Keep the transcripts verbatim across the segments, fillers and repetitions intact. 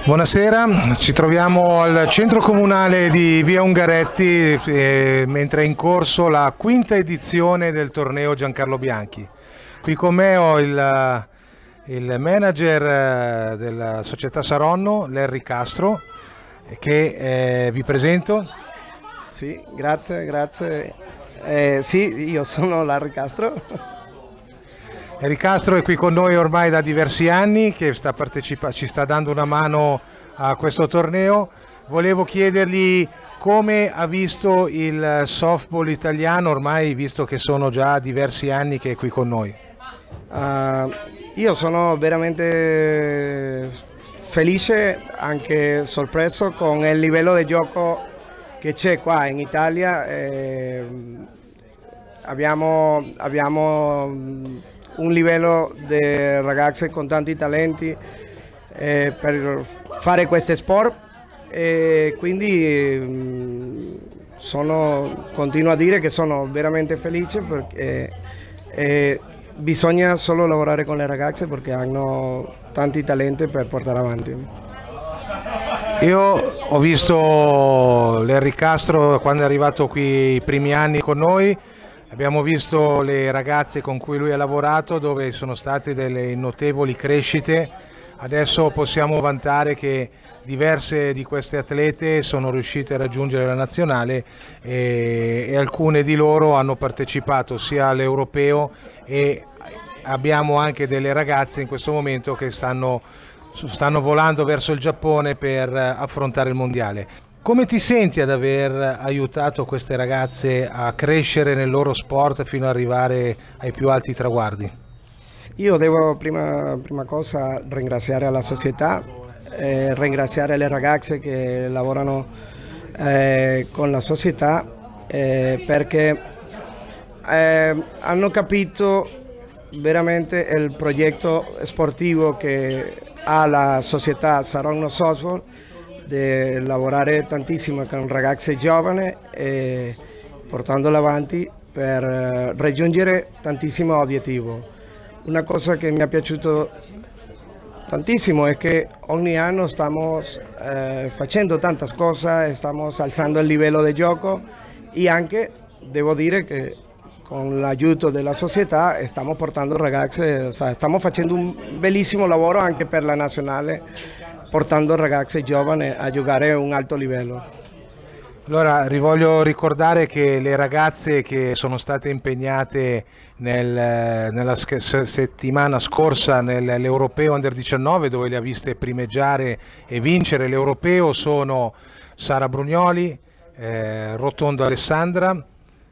Buonasera, ci troviamo al centro comunale di Via Ungaretti eh, mentre è in corso la quinta edizione del torneo Giancarlo Bianchi. Qui con me ho il, il manager della società Saronno, Larry Castro, che eh, vi presento. Sì, grazie, grazie. Eh, sì, io sono Larry Castro. Larry Castro è qui con noi ormai da diversi anni, che sta ci sta dando una mano a questo torneo. Volevo chiedergli come ha visto il softball italiano, ormai visto che sono già diversi anni che è qui con noi. Uh, io sono veramente felice, anche sorpreso con il livello di gioco che c'è qua in Italia. Eh, abbiamo, abbiamo un livello di ragazze con tanti talenti eh, per fare questo sport e quindi mh, sono, continuo a dire che sono veramente felice perché eh, bisogna solo lavorare con le ragazze perché hanno tanti talenti per portare avanti. Io ho visto Larry Castro quando è arrivato qui i primi anni con noi. Abbiamo visto le ragazze con cui lui ha lavorato, dove sono state delle notevoli crescite. Adesso possiamo vantare che diverse di queste atlete sono riuscite a raggiungere la nazionale e, e alcune di loro hanno partecipato sia all'europeo e abbiamo anche delle ragazze in questo momento che stanno, stanno volando verso il Giappone per affrontare il mondiale. Come ti senti ad aver aiutato queste ragazze a crescere nel loro sport fino ad arrivare ai più alti traguardi? Io devo prima, prima cosa ringraziare la società, eh, ringraziare le ragazze che lavorano eh, con la società eh, perché eh, hanno capito veramente il progetto sportivo che ha la società Saronno Softball, di lavorare tantissimo con ragazze giovani e portandole avanti per raggiungere tantissimi obiettivi. Una cosa che mi è piaciuto tantissimo è che ogni anno stiamo eh, facendo tante cose, stiamo alzando il livello di gioco e anche devo dire che con l'aiuto della società stiamo portando ragazze, stiamo facendo un bellissimo lavoro anche per la nazionale, portando ragazze giovani a giocare a un alto livello. Allora voglio ricordare che le ragazze che sono state impegnate nel, nella settimana scorsa nell'Europeo Under diciannove, dove le ha viste primeggiare e vincere l'Europeo, sono Sara Brugnoli, eh, Rotondo Alessandra,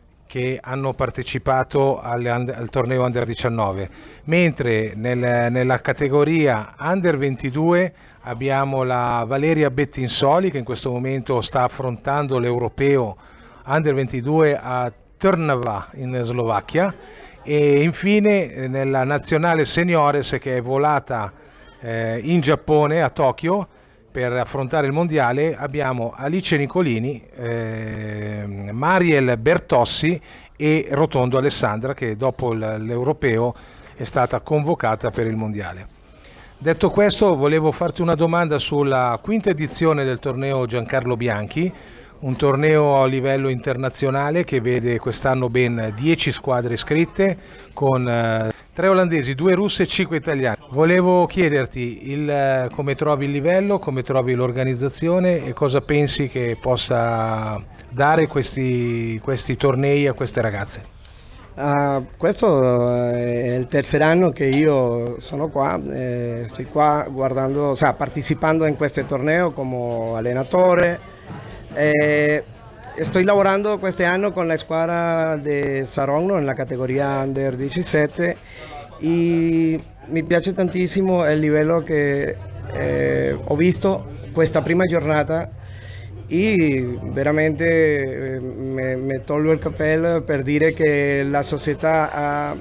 che hanno partecipato al, al torneo Under diciannove, mentre nel, nella categoria Under ventidue abbiamo la Valeria Bettinsoli, che in questo momento sta affrontando l'Europeo Under ventidue a Trnava in Slovacchia, e infine nella nazionale seniores, che è volata eh, in Giappone, a Tokyo, per affrontare il mondiale, abbiamo Alice Nicolini, eh, Mariel Bertossi e Rotondo Alessandra, che dopo l'Europeo è stata convocata per il mondiale. Detto questo, volevo farti una domanda sulla quinta edizione del torneo Giancarlo Bianchi, un torneo a livello internazionale che vede quest'anno ben dieci squadre iscritte, con eh, tre olandesi, due russe e cinque italiani. Volevo chiederti il, come trovi il livello, come trovi l'organizzazione e cosa pensi che possa dare questi, questi tornei a queste ragazze. Uh, questo è il terzo anno che io sono qua, eh, sto qua guardando, cioè, partecipando in questo torneo come allenatore. Eh, sto lavorando quest'anno con la squadra di Saronno nella categoria Under diciassette e mi piace tantissimo il livello che eh, ho visto questa prima giornata e veramente eh, mi tolgo il cappello per dire che la società ha,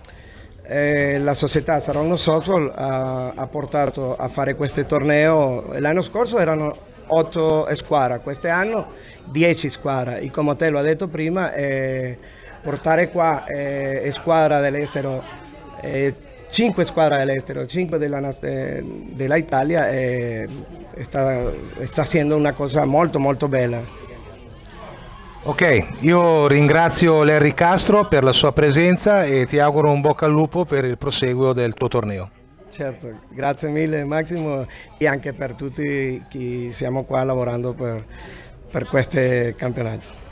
eh, la società Saronno Softball ha, ha portato a fare questo torneo. L'anno scorso erano otto squadre, quest'anno dieci squadre e come te l'ho detto prima eh, portare qua eh, squadra dell'estero eh, cinque squadre all'estero, cinque della, eh, della Italia e sta, sta essendo una cosa molto molto bella. Ok, io ringrazio Larry Castro per la sua presenza e ti auguro un bocca al lupo per il proseguo del tuo torneo. Certo, grazie mille Massimo e anche per tutti che siamo qua lavorando per, per questo campionato.